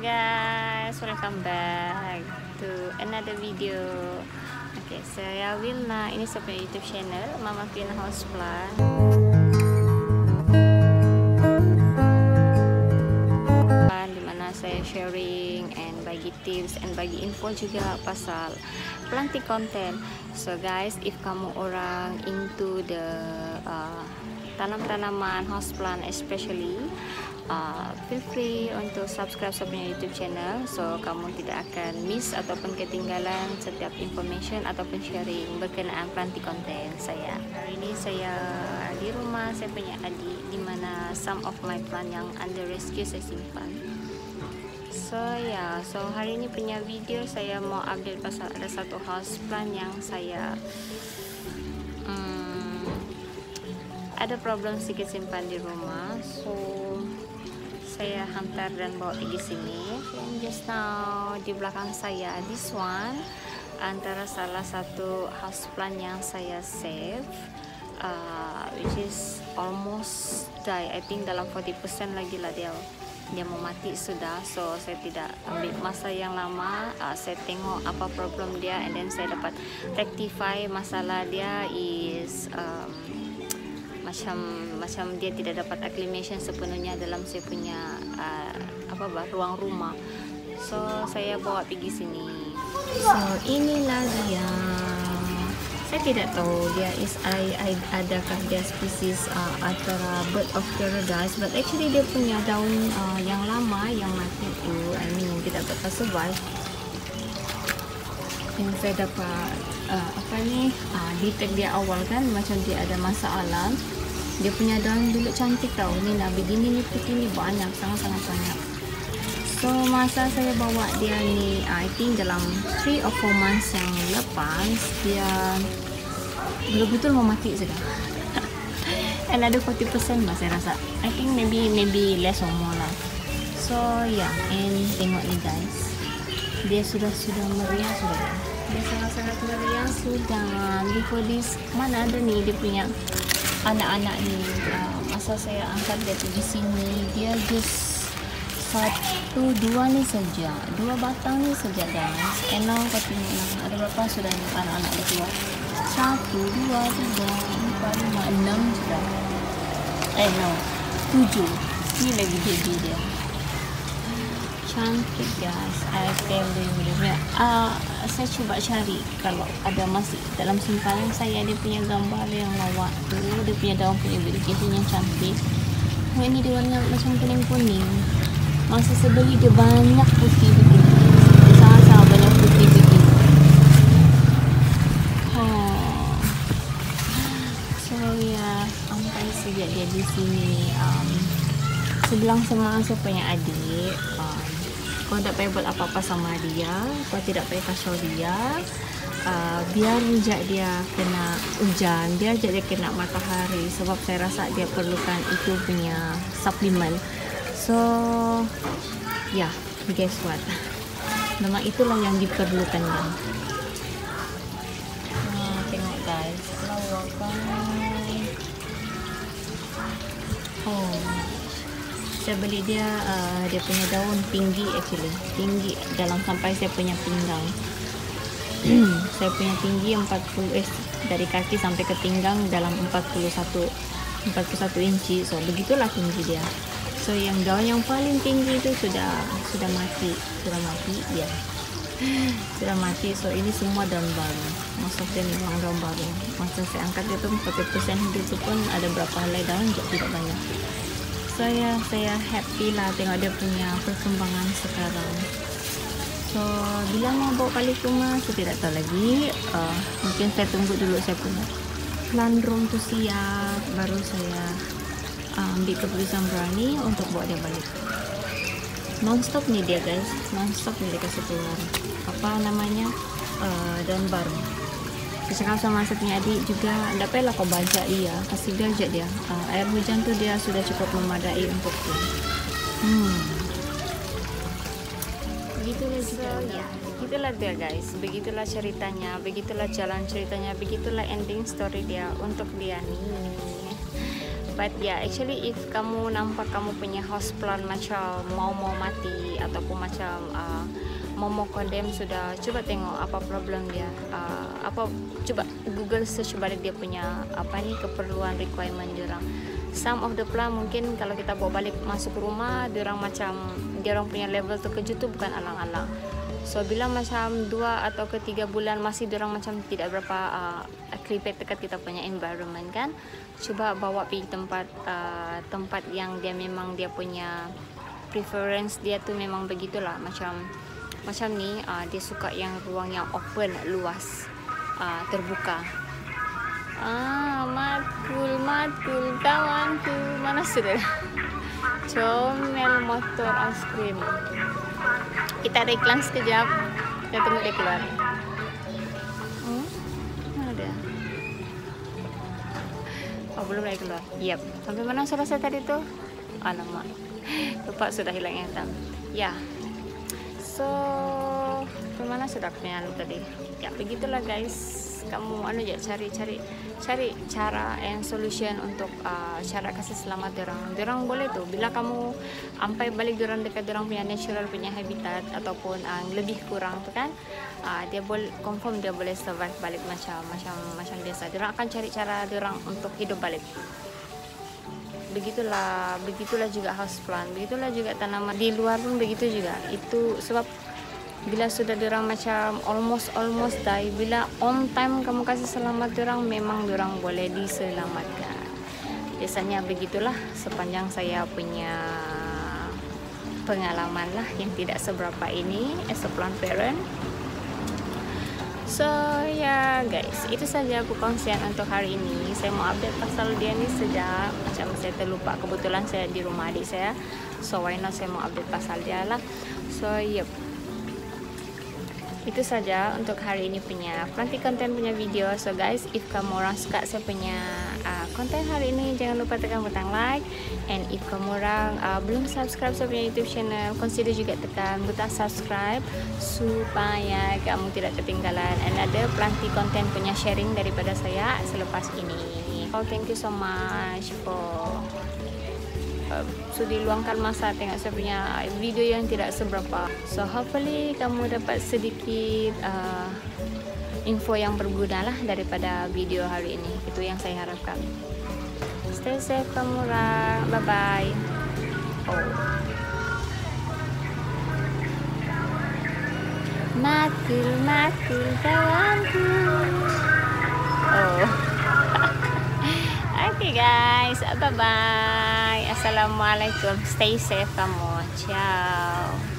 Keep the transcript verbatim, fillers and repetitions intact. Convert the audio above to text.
guys, welcome back to another video. Oke, okay, saya Wilna. Ini saya punya YouTube channel Mama Queen Houseplant. Dimana saya sharing and bagi tips and bagi info juga pasal planting content. So guys, if kamu orang into the uh, tanam-tanaman houseplant especially, Uh, feel free untuk subscribe saya punya YouTube channel, so kamu tidak akan miss ataupun ketinggalan setiap information ataupun sharing berkenaan planting content saya. Hari ini saya di rumah saya punya adik, di mana some of my plant yang under rescue saya simpan. So ya, yeah, so hari ini punya video saya mau update pasal ada satu house plant yang saya hmm, ada problem sedikit simpan di rumah. So saya hantar dan bawa pergi sini. And just now di belakang saya, this one antara salah satu houseplant yang saya save, uh, which is almost die. I think dalam forty percent lagi lah dia dia mau mati sudah. So saya tidak ambil masa yang lama. Uh, saya tengok apa problem dia, and then saya dapat rectify masalah dia is um, macam macam dia tidak dapat acclimation sepenuhnya dalam saya punya uh, apa bah, ruang rumah. So saya bawa pergi sini. So inilah dia. Saya tidak tahu dia is I, I adakah dia spesies uh, antara bird of paradise, but actually dia punya daun uh, yang lama yang mati tu, I mean yang tidak dapat survive. Yang saya dapat uh, apa ni uh, detect dia awal kan, macam dia ada masalah. Dia punya daun dulu cantik tau, ni lah begini ni putih ni banyak, sangat-sangat banyak. So masa saya bawa dia ni, I think dalam three or four months yang lepas, dia betul-betul mau mati sudah. And ada forty percent lah saya rasa. I think maybe maybe less or more lah. So yeah, and tengok ni guys, dia sudah-sudah meriah sudah. Dia sangat-sangat meriah sudah. Before this, mana ada ni dia punya anak-anak ni. Uh, masa saya angkat dia di sini, dia just satu dua ni saja, dua batang ni saja guys. And now kau tengok lah, ada berapa sudah anak-anak dia keluar? Satu, dua, tiga, empat, lima, enam sudah. Eh no, tujuh. Ni lagi baby dia. Cantik guys, I tell you. Uh, saya cuba cari kalau ada masih dalam simpanan saya, dia punya gambar yang lawak tu, dia punya daun punya vegetation yang cantik. Oh, ini dia warna macam kuning-kuning. Masa saya beli dia banyak putih begini, sangat-sangat banyak putih begini. Oh. So ya, yeah, sampai sejak dia di sini. Um, sebelang sama saya punya adik. Um, Kau tak payah buat apa-apa sama dia, kau tidak payah kacau dia. Uh, biar je dia kena hujan, biar je dia kena matahari, sebab saya rasa dia perlukan itu punya suplemen. So ya, yeah, guess what, memang itulah yang diperlukan dia. Nah, tengok guys, lawa kan. Oh, saya beli dia, uh, dia punya daun tinggi actually, tinggi dalam sampai saya punya pinggang. Saya punya tinggi empat puluh eh dari kaki sampai ke pinggang dalam empat puluh satu inci. So begitulah tinggi dia. So yang daun yang paling tinggi itu sudah sudah mati, sudah mati ya. Sudah mati. So ini semua daun baru. Maksudnya memang daun baru. Masa saya angkat itu empat puluh persen hidup itu pun ada berapa helai daun, tidak banyak. Saya saya happy lah tengok dia punya perkembangan sekarang. So bila mau bawa balik rumah saya tidak tahu lagi. Uh, mungkin saya tunggu dulu saya punya plant room tu siap, baru saya uh, ambil keputusan berani untuk bawa dia balik. Non-stop ni dia guys, non-stop ni dia kasih keluar apa namanya uh, daun baru. Saya cakap sama saya punya adik juga, tak payahlah kau bajak dia, kasih dia je dia. Uh, air hujan tu dia sudah cukup memadai untuk dia. Hmm. Begitulah juga. So, ya, begitulah dia guys. Begitulah ceritanya, begitulah jalan ceritanya, begitulah ending story dia untuk dia nih. But yeah, actually if kamu nampak kamu punya houseplant macam mau-mau mati ataupun macam uh, mau-mau condemn sudah, coba tengok apa problem dia. Uh, apa coba Google search balik dia punya apa ni keperluan requirement dia orang. Some of the plant mungkin kalau kita bawa balik masuk rumah, dia orang macam dia orang punya level terkejut tu bukan alang-alang. So bila macam dua atau ke tiga bulan masih dia orang macam tidak berapa uh, acclimate dekat kita punya environment kan, cuba bawa pergi tempat uh, tempat yang dia memang dia punya preference dia tu memang begitulah, macam macam ni uh, dia suka yang ruang yang open, luas, uh, terbuka. Ah, matkul matkul kawanku, mana sudah? Comel motor ice cream. Kita ada iklan sekejap. Kita tunggu dia keluar. Hmm? Mana dia? Oh, belum lagi keluar. Yep. Sampai mana selesai tadi tu? Alamak. Lupa sudah hilang ingatan. Ya. So, sampai mana sudah punya anu tadi? Ya, begitulah guys. Kamu anu je cari-cari cari cara and solution untuk uh, cara kasih selamat orang. Orang boleh tu bila kamu sampai balik orang dekat orang punya natural punya habitat ataupun uh, lebih kurang tu kan, uh, dia boleh confirm dia boleh survive balik macam macam macam biasa. Orang akan cari cara orang untuk hidup balik. Begitulah begitulah juga houseplant, begitulah juga tanaman di luar pun begitu juga. Itu sebab bila sudah diorang macam almost almost die, bila on time kamu kasih selamat diorang, memang diorang boleh diselamatkan. Biasanya begitulah sepanjang saya punya pengalaman lah yang tidak seberapa ini as a plant parent. So ya yeah, guys, itu saja perkongsian untuk hari ini. Saya mau update pasal dia ni sejak macam saya terlupa, kebetulan saya di rumah adik saya, so why not saya mau update pasal dia lah. So yep, itu saja untuk hari ini punya planting content punya video. So guys, if kamu orang suka saya punya uh, konten hari ini, jangan lupa tekan butang like. And if kamu orang uh, belum subscribe saya punya YouTube channel, consider juga tekan butang subscribe supaya kamu tidak ketinggalan another planting content punya sharing daripada saya selepas ini. Oh, thank you so much for Uh, sudah luangkan masa tengok saya punya video yang tidak seberapa. So hopefully kamu dapat sedikit uh, info yang berguna lah daripada video hari ini. Itu yang saya harapkan. Stay safe kamu orang. Bye bye. Oh. Matkul matkul kawanku. Oh. Okay guys, bye bye. Assalamualaikum. Stay safe kamu. Ciao.